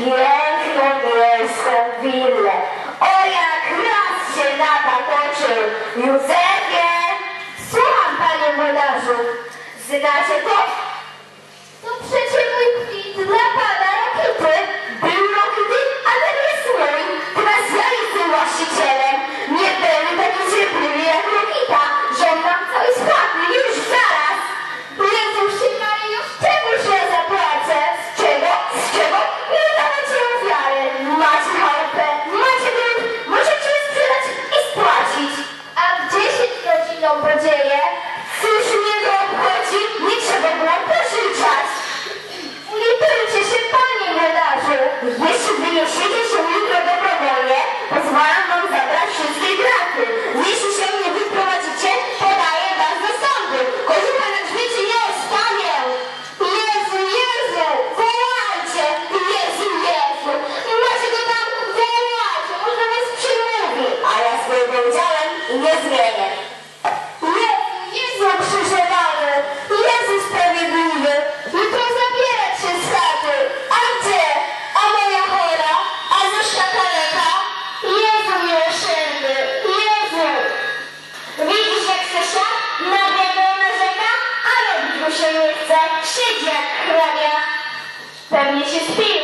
piękną miejską willę. O, jak raz się napatoczył. Józefie! Słucham, panie młynarzu. Znacie to? To przecie mój kwit dla pana Rokity. Był Rokity, ale nie mój. Teraz ja jestem właścicielem. Nie będę taki cierpliwy jak Rokita. Żądam cały spadny już zaraz. Jezusie Maryjo, z czegoż ja zapłacę? Z czego? Z czego? Nie dawajcie ofiary. Macie chałupę, macie drut, możecie je sprzedać i spłacić. A w 10 godziną podzieje, cóż mnie to obchodzi? Nie trzeba było pożyczać. Litujcie się, panie młynarzu. Jeśli wyniesiecie się jutro dobrowolnie, pozwalam wam zabrać wszystkie graty. Jeśli się nie wyprowadzicie, podaję was do sądu. Koziucha na grzbiecie nie ostawię. Jezu, Jezu, wołajcie. Jezu, Jezu. Macie go tam, wołajcie. Może was przymówi. A ja swojego udziałem i nie zmienię. Jezu, Jezu krzyżowany. Jezu sprawiedliwy. Jutro zabierać się z chaty. A gdzie? A moja chora? A Zośka kaleka? Jezu miłosierny. Jezu. Widzisz, jak Zosia nabiegła narzeka, a robić mu się nie chce. Siedzi jak hrabia. Pewnie się spił.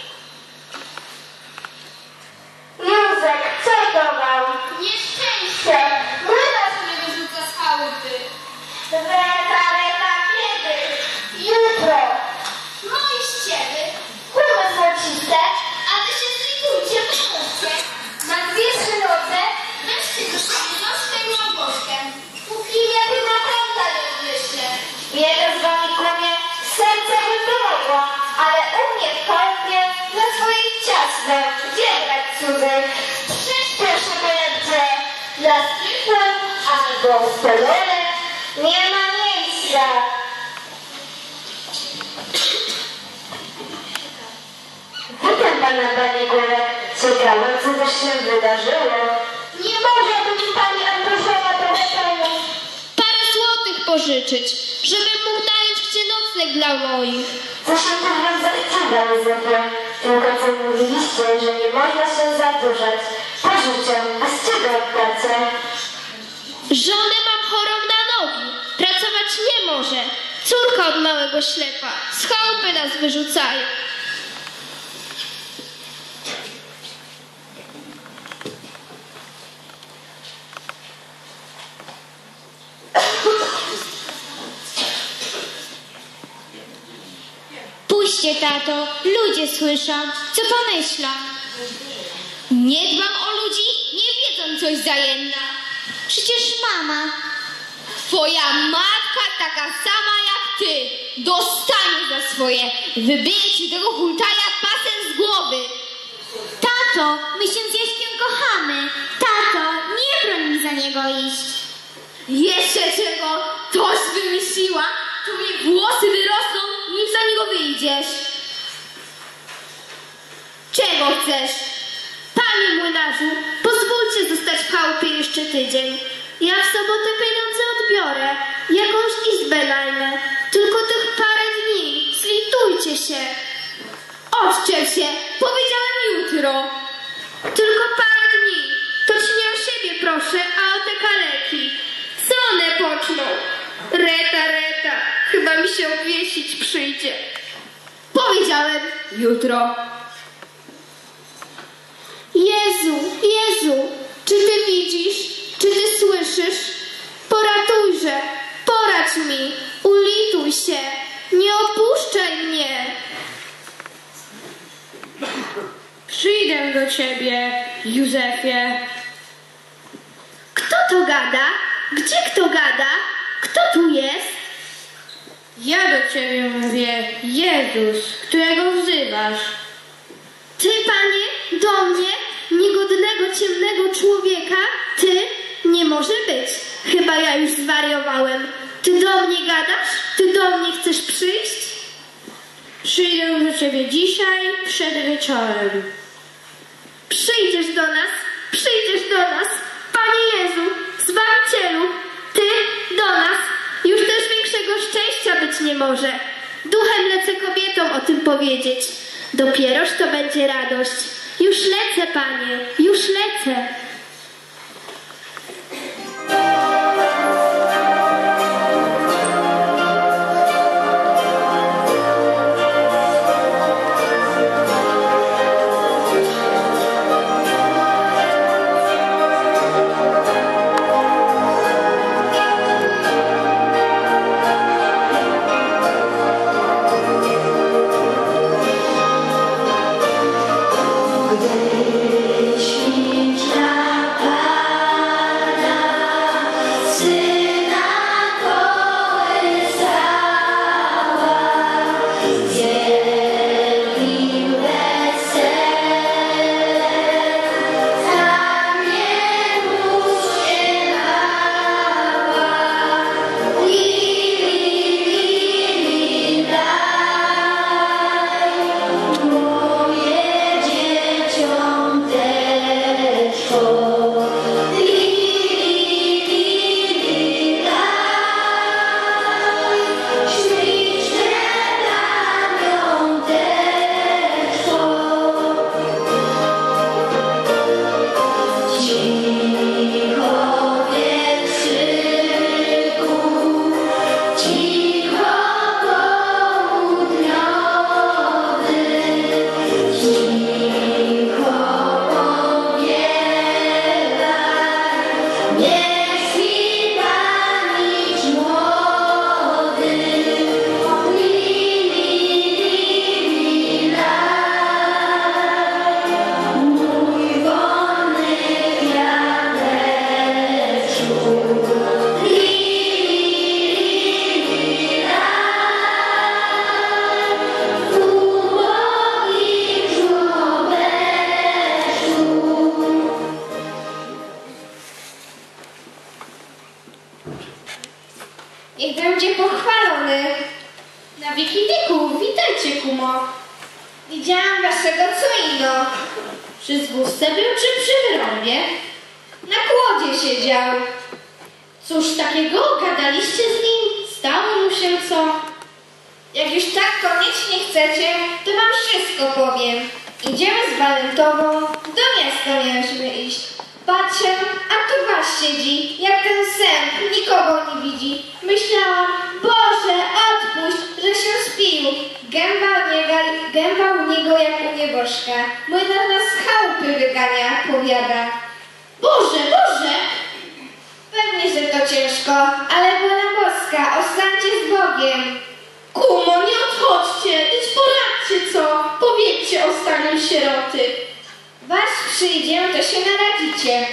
Józek, co to wam? Nieszczęście. Młynarz mnie wyrzuca z chałupy. Reta, kiedy? Jutro. No i ściemy. Kurwa złociste. A wy się zlikujcie, pomóżcie. Na 2-3 noce wreszcie dostanie Zośkę i Małgorzkę. Póki ja chyba kąta nie myślę. Jeden z wami kłamie, serce by pomogło, ale u mnie w chałupie na swoich ciastem. Gdzie brać cudzych? Przyspieszę pojedźcie. Dla strychłem albo stolone nie ma miejsca. Witam pana, panie Górek. Ciekawe, co też się wydarzyło. Nie może być pani Andrzeja trochę panią. Parę złotych pożyczyć, żebym mógł nająć gdzie nocleg dla moich. Co się tak wam zachciwa, Józefie? Tylko co mówiliście, że nie można się zadłużać. Pożyczę, a z czego odpłacę? Żonę mam chorą na nogi, pracować nie może. Córka od małego ślepa, z chałupy nas wyrzucają. Puśćcie, tato, ludzie słyszą, co pomyślą. Nie dbam o ludzi, nie wiedzą coś zajenna. Przecież mama, twoja matka taka sama jak ty, dostanie za swoje. Wybiję ci tego hultaja pasem z głowy. Tato, my się z Jaśkiem kochamy. Tato, nie broń mi za niego iść. Jeszcze czego? Toś wymyśliła, to mi włosy wyrosną, nim za niego wyjdziesz. Czego chcesz? Panie młynarzu, pozwólcie zostać w chałupie jeszcze tydzień. Ja w sobotę pieniądze odbiorę, jakąś izbę najmę. Tylko tych parę dni, zlitujcie się. Odczep się, powiedziałem jutro. Tylko parę dni, to ci nie o siebie proszę, a o te kaleki. Co one poczną? Reta, chyba mi się obwiesić przyjdzie. Powiedziałem jutro. Jezu, czy ty widzisz, czy ty słyszysz? Poratujże, poradź mi, ulituj się, nie opuszczaj mnie. Przyjdę do ciebie, Józefie. Kto to gada? Gdzie kto gada? Kto tu jest? Ja do ciebie mówię, Jezus, którego wzywasz. Ty, panie, do mnie, niegodnego, ciemnego człowieka? Ty? Nie może być. Chyba ja już zwariowałem. Ty do mnie gadasz? Ty do mnie chcesz przyjść? Przyjdę do ciebie dzisiaj przed wieczorem. Przyjdziesz do nas, Panie Jezu, Zbawicielu, Ty do nas. Już też większego szczęścia być nie może. Duchem lecę kobietom o tym powiedzieć. Dopieroż to będzie radość. Już lecę, Panie, już lecę. Niech będzie pochwalony. Na wieki wieków, witajcie, kumo. Widziałam waszego coino. Przy zgózce był czy przy wyrąbie? Na kłodzie siedział. Cóż takiego gadaliście z nim? Stało mu się co? Jak już tak koniecznie chcecie, to wam wszystko powiem. Idziemy z Walentową, do miasta mieliśmy iść. Patrzę, a tu was siedzi, jak ten sen, nikogo nie widzi. Myślałam, Boże, odpuść, że się spił. Gęba u niego jak u nieboszka. Młynarz nas z chałupy wygania, powiada. Boże, Boże! Pewnie, że to ciężko, ale wola boska, ostańcie z Bogiem. Kumo, nie odchodźcie, lecz poradźcie co, powiedzcie o stanie sieroty. Wasz przyjdzie, to się naradzicie.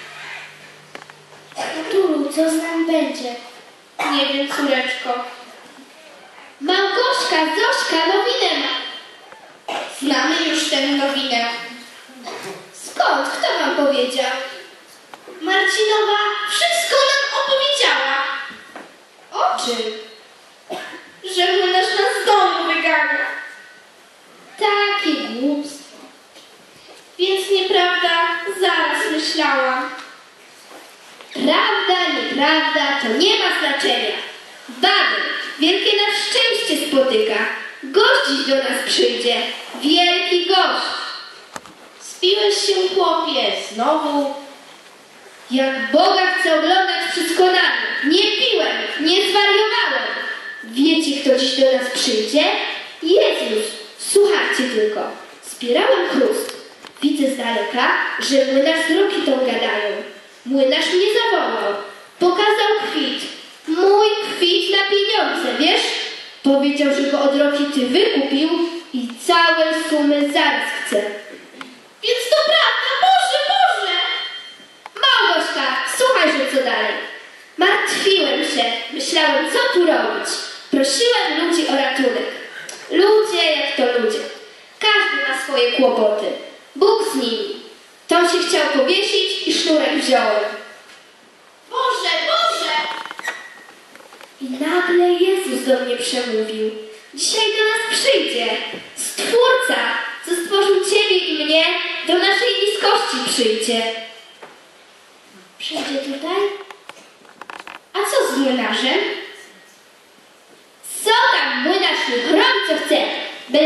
Tulu, co z nam będzie? Nie wiem, córeczko. Małgorzka, Zośka, nowinę ma. Znamy już tę nowinę. Skąd? Kto wam powiedział? Marcinowa wszystko nam opowiedziała. O czym? Że młynarz nas z domu wygania. Takie głupstwo. Więc nieprawda, zaraz myślałam. Prawda, nieprawda, to nie ma znaczenia. Baby, wielkie nas szczęście spotyka. Gość dziś do nas przyjdzie, wielki gość. Spiłeś się, chłopie, znowu. Jak Boga chcę oglądać przez konanie. Nie piłem, nie zwariowałem. Wiecie, kto dziś do nas przyjdzie? Jezus, słuchajcie tylko. Zbierałem chrust. Widzę z daleka, że młynarz z Rokitą gadają. Młynarz mnie zawołał. Pokazał kwit. Mój kwit na pieniądze, wiesz? Powiedział, że go od Rokity wykupił i całej sumy zaraz chce. Więc to prawda, Boże, Boże! Małgorzka, słuchajże co dalej. Martwiłem się, myślałem co tu robić. Prosiłem ludzi o ratunek. Ludzie jak to ludzie. Każdy ma swoje kłopoty. Bóg z nimi. To się chciał powiesić i sznurek wziąłem. Boże, Boże! I nagle Jezus do mnie przemówił. Dzisiaj do nas przyjdzie. Stwórca, co stworzył Ciebie i mnie, do naszej niskości przyjdzie. Przyjdzie tutaj? A co z młynarzem? Co tam młynarz robi co chce? Będę się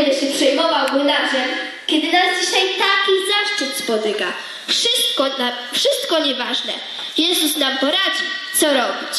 przejmował młynarzem, kiedy nas dzisiaj taki zaszczyt spotyka? Wszystko nieważne. Jezus nam poradzi, co robić.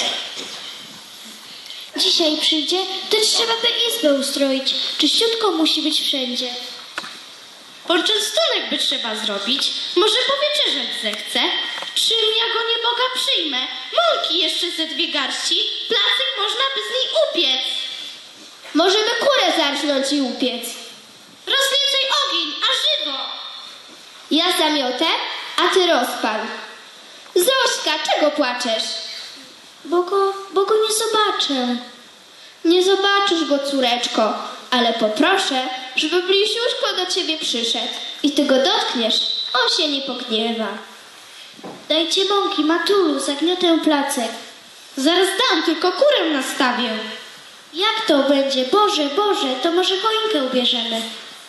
Dzisiaj przyjdzie, to trzeba by izbę ustroić. Czyściutko musi być wszędzie. Poczęstunek by trzeba zrobić, może powieczerzać zechce. Czym ja go nieboga przyjmę? Mąki jeszcze ze 2 garści, placek można by z niej upiec. Możemy kurę zarżnąć i upiec. Rozniecaj ogień, a żywo! Ja zamiotę, a ty rozpal. Zośka, czego płaczesz? Bo go nie zobaczę. Nie zobaczysz go, córeczko, ale poproszę, żeby Blisiuszko do ciebie przyszedł i ty go dotkniesz, on się nie pogniewa. Dajcie mąki, Matulu, zagniotę placek. Zaraz dam, tylko kurę nastawię. Jak to będzie? Boże, to może choinkę ubierzemy.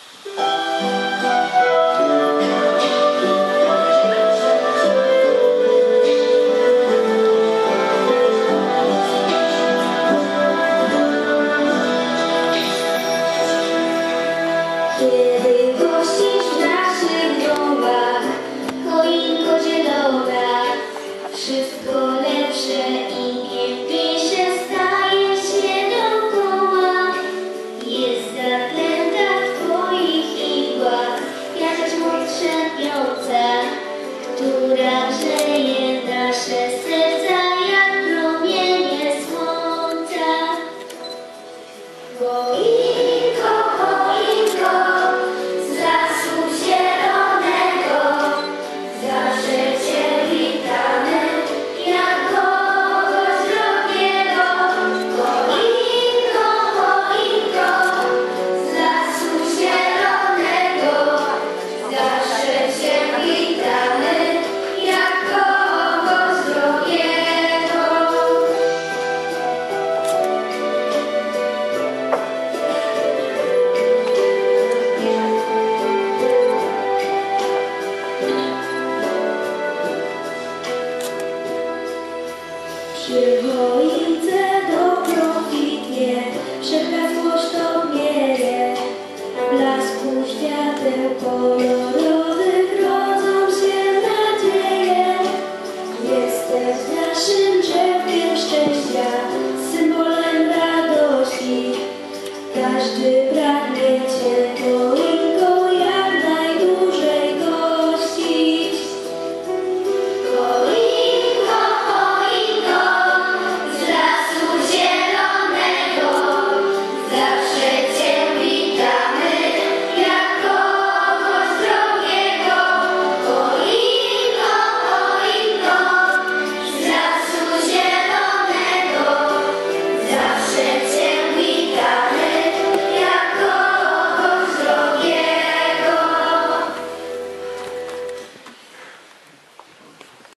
Kiedy gościsz w naszych domach, choinko zielona, wszystko lepsze i piękniejsze staje się dookoła. Jest zaklęta w twoich igłach jakaś moc trzepiąca, która grzeje nasze serca jak promienie słońca. Choinko, choinko, z lasu zielonego, zawsze cię witamy, jak kogoś drogiego. Choinko, choinko, z lasu zielonego, zawsze cię witamy, jak kogoś drogiego. Przy choince dobro kwitnie, przekaz głośno mieje, w blasku świateł kolorowych.